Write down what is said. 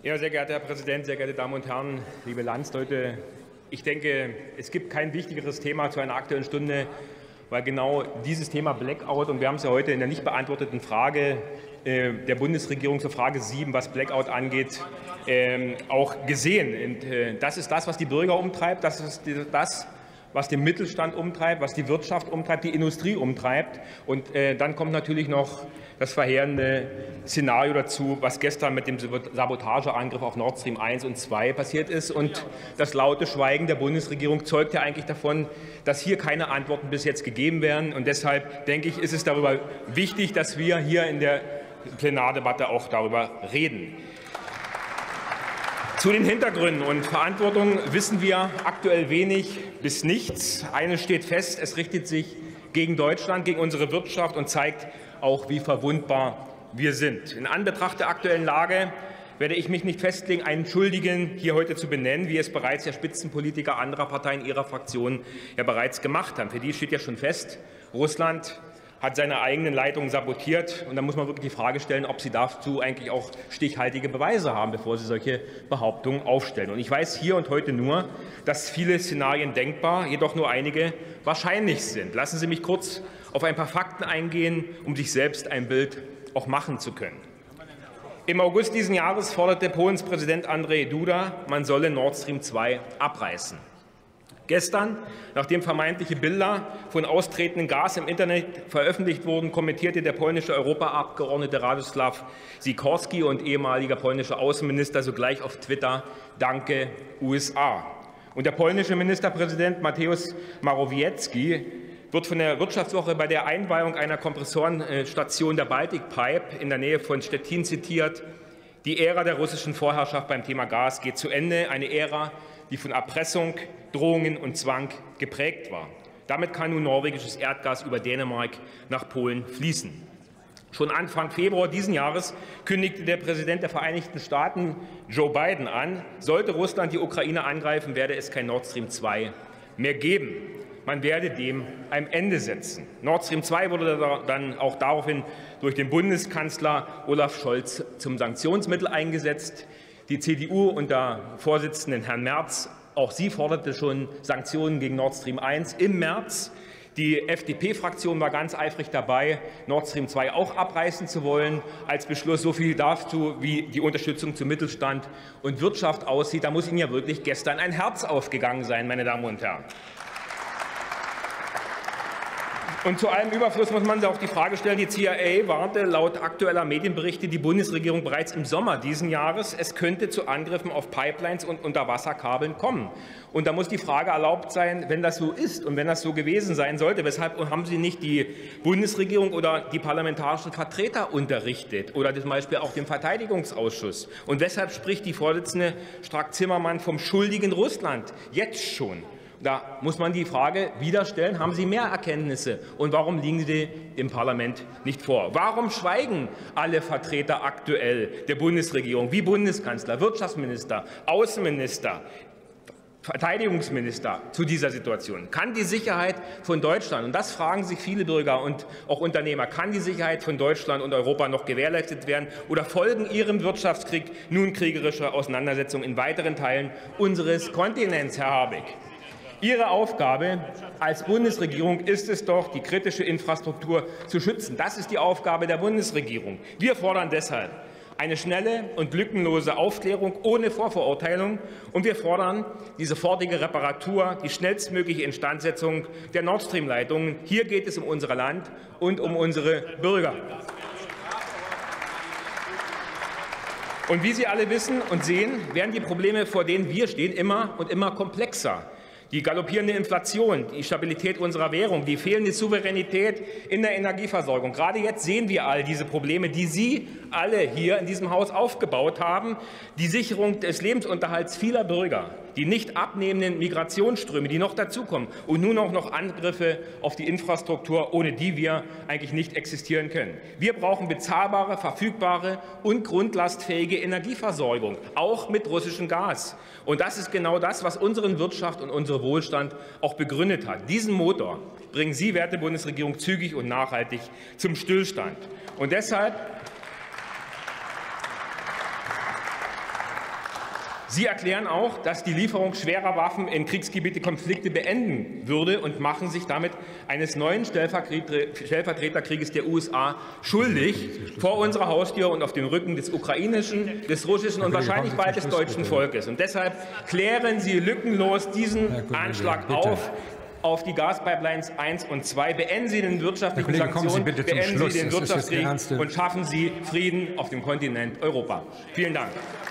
Ja, sehr geehrter Herr Präsident, sehr geehrte Damen und Herren, liebe Landsleute! Ich denke, es gibt kein wichtigeres Thema zu einer Aktuellen Stunde, weil genau dieses Thema Blackout, und wir haben es ja heute in der nicht beantworteten Frage der Bundesregierung zur Frage 7, was Blackout angeht, auch gesehen. Und das ist das, was die Bürger umtreibt, das ist das, was den Mittelstand umtreibt, was die Wirtschaft umtreibt, die Industrie umtreibt. Und dann kommt natürlich noch das verheerende Szenario dazu, was gestern mit dem Sabotageangriff auf Nord Stream 1 und 2 passiert ist. Und das laute Schweigen der Bundesregierung zeugt ja eigentlich davon, dass hier keine Antworten bis jetzt gegeben werden. Und deshalb, denke ich, ist es darüber wichtig, dass wir hier in der Plenardebatte auch darüber reden. Zu den Hintergründen und Verantwortung wissen wir aktuell wenig bis nichts. Eines steht fest, es richtet sich gegen Deutschland, gegen unsere Wirtschaft und zeigt auch, wie verwundbar wir sind. In Anbetracht der aktuellen Lage werde ich mich nicht festlegen, einen Schuldigen hier heute zu benennen, wie es bereits der Spitzenpolitiker anderer Parteien Ihrer Fraktion ja bereits gemacht haben. Für die steht ja schon fest, Russland hat seine eigenen Leitungen sabotiert. Und da muss man wirklich die Frage stellen, ob Sie dazu eigentlich auch stichhaltige Beweise haben, bevor Sie solche Behauptungen aufstellen. Und ich weiß hier und heute nur, dass viele Szenarien denkbar, jedoch nur einige wahrscheinlich sind. Lassen Sie mich kurz auf ein paar Fakten eingehen, um sich selbst ein Bild auch machen zu können. Im August dieses Jahres forderte Polens Präsident Andrzej Duda, man solle Nord Stream 2 abreißen. Gestern, nachdem vermeintliche Bilder von austretendem Gas im Internet veröffentlicht wurden, kommentierte der polnische Europaabgeordnete Radosław Sikorski und ehemaliger polnischer Außenminister sogleich auf Twitter: Danke, USA. Und der polnische Ministerpräsident Mateusz Morawiecki wird von der Wirtschaftswoche bei der Einweihung einer Kompressorenstation der Baltic Pipe in der Nähe von Stettin zitiert: Die Ära der russischen Vorherrschaft beim Thema Gas geht zu Ende, eine Ära, die von Erpressung, Drohungen und Zwang geprägt war. Damit kann nun norwegisches Erdgas über Dänemark nach Polen fließen. Schon Anfang Februar dieses Jahres kündigte der Präsident der Vereinigten Staaten, Joe Biden, an, sollte Russland die Ukraine angreifen, werde es kein Nord Stream 2 mehr geben. Man werde dem ein Ende setzen. Nord Stream 2 wurde dann auch daraufhin durch den Bundeskanzler Olaf Scholz zum Sanktionsmittel eingesetzt. Die CDU unter Vorsitzenden Herrn Merz, auch sie forderte schon Sanktionen gegen Nord Stream 1 im März. Die FDP-Fraktion war ganz eifrig dabei, Nord Stream 2 auch abreißen zu wollen. Als Beschluss so viel dazu, wie die Unterstützung zum Mittelstand und Wirtschaft aussieht. Da muss Ihnen ja wirklich gestern ein Herz aufgegangen sein, meine Damen und Herren. Und zu allem Überfluss muss man sich auch die Frage stellen, die CIA warnte laut aktueller Medienberichte die Bundesregierung bereits im Sommer dieses Jahres, es könnte zu Angriffen auf Pipelines und Unterwasserkabeln kommen. Und da muss die Frage erlaubt sein, wenn das so ist und wenn das so gewesen sein sollte, weshalb haben Sie nicht die Bundesregierung oder die parlamentarischen Vertreter unterrichtet oder zum Beispiel auch den Verteidigungsausschuss? Und weshalb spricht die Vorsitzende Strack-Zimmermann vom schuldigen Russland jetzt schon? Da muss man die Frage wieder stellen, haben Sie mehr Erkenntnisse und warum liegen sie im Parlament nicht vor? Warum schweigen alle Vertreter aktuell der Bundesregierung wie Bundeskanzler, Wirtschaftsminister, Außenminister, Verteidigungsminister zu dieser Situation? Kann die Sicherheit von Deutschland, und das fragen sich viele Bürger und auch Unternehmer, kann die Sicherheit von Deutschland und Europa noch gewährleistet werden oder folgen Ihrem Wirtschaftskrieg nun kriegerische Auseinandersetzungen in weiteren Teilen unseres Kontinents, Herr Habeck? Ihre Aufgabe als Bundesregierung ist es doch, die kritische Infrastruktur zu schützen. Das ist die Aufgabe der Bundesregierung. Wir fordern deshalb eine schnelle und lückenlose Aufklärung ohne Vorverurteilung. Und wir fordern die sofortige Reparatur, die schnellstmögliche Instandsetzung der Nord Stream-Leitungen. Hier geht es um unser Land und um unsere Bürger. Und wie Sie alle wissen und sehen, werden die Probleme, vor denen wir stehen, immer und immer komplexer. Die galoppierende Inflation, die Stabilität unserer Währung, die fehlende Souveränität in der Energieversorgung. Gerade jetzt sehen wir all diese Probleme, die Sie alle hier in diesem Haus aufgebaut haben. Die Sicherung des Lebensunterhalts vieler Bürger, die nicht abnehmenden Migrationsströme, die noch dazukommen, und nun auch noch Angriffe auf die Infrastruktur, ohne die wir eigentlich nicht existieren können. Wir brauchen bezahlbare, verfügbare und grundlastfähige Energieversorgung, auch mit russischem Gas. Und das ist genau das, was unsere Wirtschaft und unseren Wohlstand auch begründet hat. Diesen Motor bringen Sie, werte Bundesregierung, zügig und nachhaltig zum Stillstand. Und deshalb Sie erklären auch, dass die Lieferung schwerer Waffen in Kriegsgebiete Konflikte beenden würde und machen sich damit eines neuen Stellvertreterkrieges der USA schuldig vor unserer Haustür und auf dem Rücken des ukrainischen, des russischen und wahrscheinlich bald des deutschen Volkes. Und deshalb klären Sie lückenlos diesen Anschlag auf die Gaspipelines 1 und 2. Beenden Sie den wirtschaftlichen Sanktionen, beenden Sie den Wirtschaftskrieg und schaffen Sie Frieden auf dem Kontinent Europa. Vielen Dank.